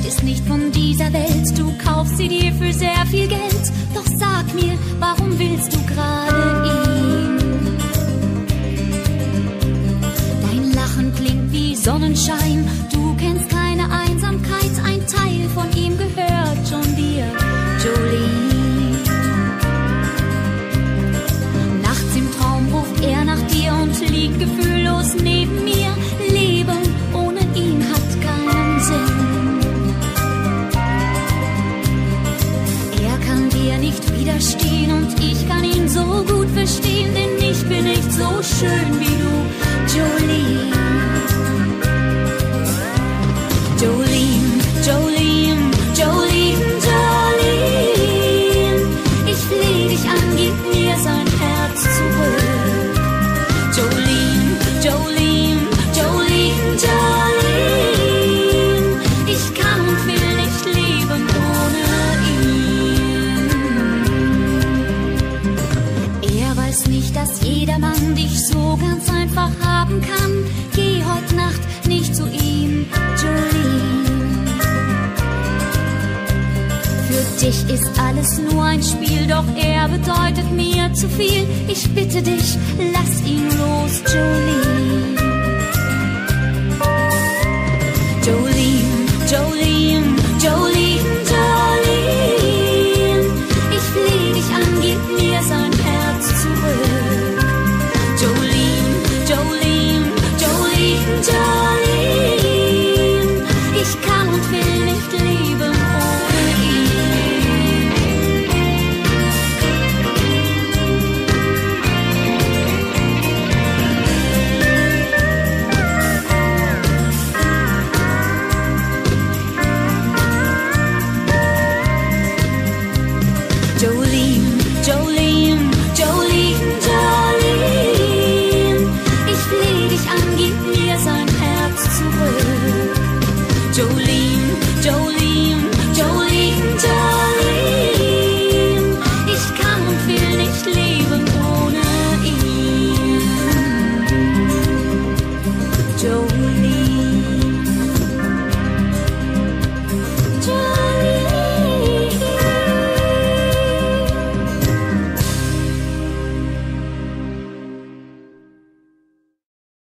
ist nicht von dieser Welt, du kaufst sie dir für sehr viel Geld. Doch sag mir, warum willst du gerade ihn? Dein Lachen klingt wie Sonnenschein, du kennst keine Einsamkeit, ein Teil von ihm gehört schon dir, Jolene. Nachts im Traum ruft er nach dir und liegt gefühllos neben mir. Leben ohne ihn hat keinen Sinn. Er kann dir nicht widerstehen und ich kann ihn so gut verstehen, denn ich bin nicht so schön wie du, Jolene. Jolene, Jolene, Jolene, Jolene. Ich flehe dich an, gib mir sein Herz zurück. Jolene, Jolene, Jolene, Jolene. Ich kann und will nicht leben ohne ihn. Er weiß nicht, dass jedermann dich so ganz einfach haben kann. Geh heute Nacht nicht zu ihm, Jolene. Für dich ist alles nur ein Spiel, doch er bedeutet mir zu viel. Ich bitte dich, lass ihn los, Jolene. Jolene, Jolene, Jolene, Jolene. Ich flehe dich an, gib mir sein Herz zurück. Jolene, Jolene, Jolene, Jolene. Ich kann und will nicht leben ohne ihn. Jolene, Jolene, Jolene, Jolene. Ich flehe dich an, gib mir sein Herz zurück. Jolene, Jolene.